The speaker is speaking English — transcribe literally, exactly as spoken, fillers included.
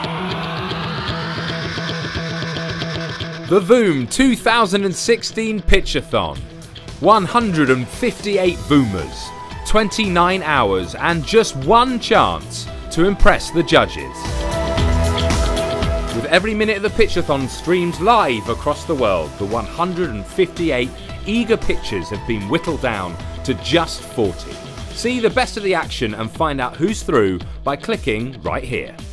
The Voom two thousand sixteen Pitchathon. one hundred fifty-eight Voom-ers, twenty-nine hours and just one chance to impress the judges. With every minute of the Pitchathon streamed live across the world, the one hundred fifty-eight eager pitchers have been whittled down to just forty. See the best of the action and find out who's through by clicking right here.